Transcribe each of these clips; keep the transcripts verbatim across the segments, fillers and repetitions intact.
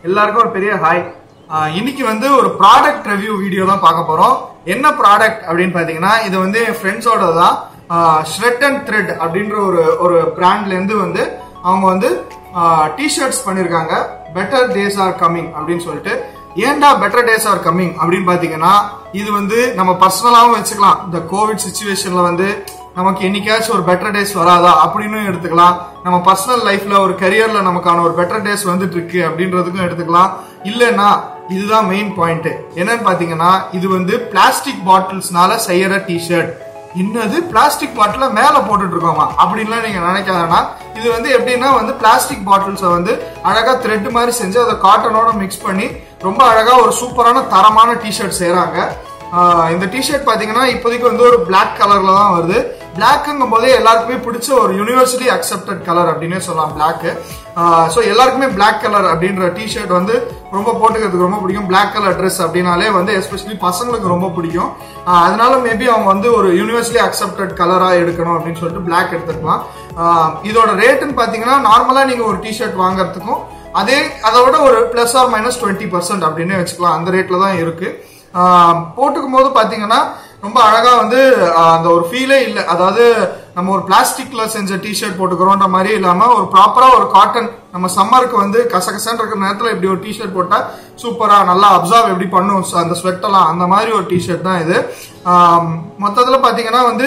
எல்லாருக்கும் ஒரு பெரிய ஹாய். இன்னைக்கு வந்து ஒரு ப்ராடக்ட் ரிவ்யூ வீடியோ தான் பார்க்க போறோம். என்ன ப்ராடக்ட் அப்படின்னு பாத்தீங்கன்னா, இது வந்து என் ஃப்ரெண்ட்ஸோட தான். ஷ்ரெட் அண்ட் த்ரெட் அப்படின்ற ஒரு ஒரு பிராண்ட்ல இருந்து வந்து அவங்க வந்து டிஷர்ட்ஸ் பண்ணிருக்காங்க. பெட்டர் டேஸ் ஆர் கம்மிங் அப்படின்னு சொல்லிட்டு. ஏன்டா பெட்டர் டேஸ் ஆர் கம்மிங் அப்படின்னு பாத்தீங்கன்னா, இது வந்து நம்ம பர்சனலாவும் வச்சுக்கலாம். இந்த கோவிட் சிச்சுவேஷன்ல வந்து நமக்கு என்னைக்காச்சும் ஒரு பெட்டர் டேஸ் வராதா அப்படின்னு எடுத்துக்கலாம். நம்ம பர்சனல் லைஃப்ல ஒரு கரியர்ல நமக்கான ஒரு பெட்டர் டேஸ் வந்துட்டு இருக்கு அப்படின்றதுக்கும் எடுத்துக்கலாம். இல்லைன்னா இதுதான் மெயின் பாயிண்ட். என்னன்னு பாத்தீங்கன்னா, இது வந்து பிளாஸ்டிக் பாட்டில்ஸ்னால செய்யற டிஷர்ட். இன்னது பிளாஸ்டிக் பாட்டில மேல போட்டுட்டு இருக்கோமா அப்படின்லாம் நீங்க நினைக்காதனா, இது வந்து எப்படின்னா வந்து பிளாஸ்டிக் பாட்டில்ஸை வந்து அழகா த்ரெட் மாதிரி செஞ்சு அதை காட்டனோட மிக்ஸ் பண்ணி ரொம்ப அழகா ஒரு சூப்பரான தரமான டிஷர்ட் செய்யறாங்க. இந்த டிஷர்ட் பாத்தீங்கன்னா இப்போதைக்கு வந்து ஒரு பிளாக் கலர்ல தான் வருது. பிளாக்குங்கும் போதே எல்லாருக்குமே பிடிச்ச ஒரு யூனிவர்சலி அக்செப்டட் கலர் அப்படின்னே சொல்லலாம் பிளாக். ஸோ எல்லாருக்குமே பிளாக் கலர் அப்படின்ற டிஷர்ட் வந்து ரொம்ப போட்டுக்கிறதுக்கு ரொம்ப பிடிக்கும். பிளாக் கலர் ட்ரெஸ் அப்படின்னாலே வந்து எஸ்பெஷலி பசங்களுக்கு ரொம்ப பிடிக்கும். அதனால மேபி அவங்க வந்து ஒரு யூனிவர்சலி அக்செப்டட் கலரா எடுக்கணும் அப்படின்னு சொல்லிட்டு பிளாக் எடுத்துக்கலாம். இதோட ரேட்டுன்னு பாத்தீங்கன்னா, நார்மலா நீங்க ஒரு டிஷர்ட் வாங்குறதுக்கும் அதே அதை விட ஒரு plus or minus twenty percent அப்படின்னு வச்சுக்கலாம். அந்த ரேட்ல தான் இருக்கு. போட்டுக்கும் போது பாத்தீங்கன்னா ரொம்ப அழகா வந்து அந்த ஒரு ஃபீலே இல்லை. அதாவது நம்ம ஒரு பிளாஸ்டிக்ல செஞ்ச டிஷர்ட் போட்டுக்கிறோன்ற மாதிரி இல்லாம ஒரு ப்ராப்பரா ஒரு காட்டன், நம்ம சம்மருக்கு வந்து கசகசன் இருக்கிற நேரத்துல இப்படி ஒரு டிஷர்ட் போட்டா சூப்பரா நல்லா அப்சர்வ் எப்படி பண்ணும் அந்த ஸ்வெட் எல்லாம், அந்த மாதிரி ஒரு டிஷர்ட் தான் இது. மொத்தத்துல பாத்தீங்கன்னா வந்து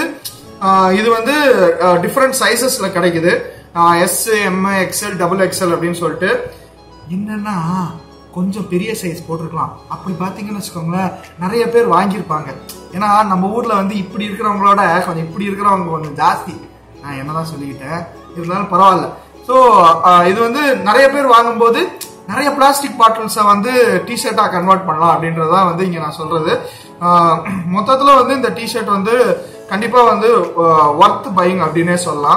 இது வந்து டிஃப்ரெண்ட் சைசஸ்ல கிடைக்குது. S, M, XL, double XL அப்படின்னு சொல்லிட்டு. என்னன்னா கொஞ்சம் பெரிய சைஸ் போட்டிருக்கலாம். அப்படி பாத்தீங்கன்னு வச்சுக்கோங்களேன், நிறைய பேர் வாங்கியிருப்பாங்க. ஏன்னா நம்ம ஊர்ல வந்து இப்படி இருக்கிறவங்களோட கொஞ்சம் இப்படி இருக்கிறவங்க கொஞ்சம் ஜாஸ்தி. நான் என்னதான் சொல்லிக்கிட்டேன், இருந்தாலும் பரவாயில்ல. ஸோ இது வந்து நிறைய பேர் வாங்கும்போது நிறைய பிளாஸ்டிக் பாட்டில்ஸை வந்து டிஷர்ட்டா கன்வெர்ட் பண்ணலாம் அப்படின்றதான் வந்து இங்க நான் சொல்றது. மொத்தத்துல வந்து இந்த டிஷர்ட் வந்து கண்டிப்பா வந்து ஒர்த் பையிங் அப்படின்னே சொல்லலாம்.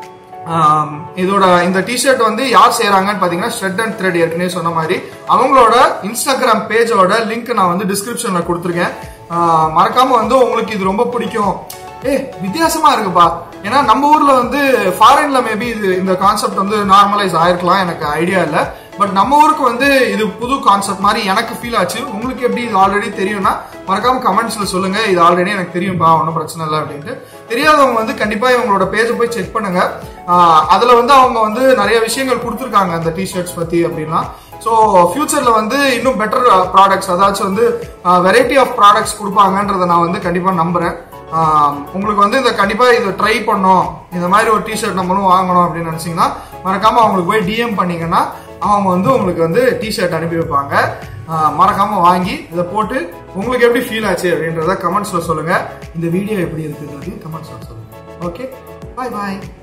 இதோட இந்த டிஷர்ட் வந்து யார் செய்யறாங்கன்னு பாத்தீங்கன்னா, ஷ்ரெட் அண்ட் த்ரெட். ஏற்கனவே சொன்ன மாதிரி அவங்களோட இன்ஸ்டாகிராம் பேஜோட லிங்க் நான் வந்து டிஸ்கிரிப்ஷன்ல கொடுத்துருக்கேன். மறக்காம வந்து உங்களுக்கு இது ரொம்ப பிடிக்கும். ஏ வித்தியாசமா இருக்குப்பா. ஏன்னா நம்ம ஊர்ல வந்து ஃபாரின்ல மேபி இது இந்த கான்செப்ட் வந்து நார்மலைஸ் ஆயிருக்கலாம், எனக்கு ஐடியா இல்ல. பட் நம்ம ஊருக்கு வந்து இது புது கான்செப்ட் மாதிரி எனக்கு ஃபீல் ஆச்சு. உங்களுக்கு எப்படி இது ஆல்ரெடி தெரியும்னா மறக்காம கமெண்ட்ஸ்ல சொல்லுங்க. இது ஆல்ரெடி எனக்கு தெரியும்பா, ஒன்றும் பிரச்சனை இல்லை அப்படின்ட்டு. தெரியாதவங்க வந்து கண்டிப்பா இவங்களோட பேஜை போய் செக் பண்ணுங்க. அதுல வந்து அவங்க வந்து நிறைய விஷயங்கள் கொடுத்துருக்காங்க அந்த டிஷர்ட்ஸ் பத்தி அப்படின்னா. ஸோ ஃபியூச்சர்ல வந்து இன்னும் பெட்டர் ப்ராடக்ட்ஸ், அதாச்சும் வந்து வெரைட்டி ஆஃப் ப்ராடக்ட்ஸ் கொடுப்பாங்கன்றதை நான் வந்து கண்டிப்பா நம்புறேன். உங்களுக்கு வந்து இந்த கண்டிப்பா இதை ட்ரை பண்ணோம், இந்த மாதிரி ஒரு டிஷர்ட் நம்மளும் வாங்கணும் அப்படின்னு நினைச்சீங்கன்னா மறக்காம அவங்களுக்கு போய் டிஎம் பண்ணீங்கன்னா அவங்க வந்து உங்களுக்கு வந்து டிஷர்ட் அனுப்பி வைப்பாங்க. மறக்காம வாங்கி இதை போட்டு உங்களுக்கு எப்படி ஃபீல் ஆச்சு அப்படின்றத கமெண்ட்ஸ்ல சொல்லுங்க. இந்த வீடியோ எப்படி இருக்குன்றது கமெண்ட்ஸ்ல சொல்லுங்க. ஓகே, பாய் பாய்.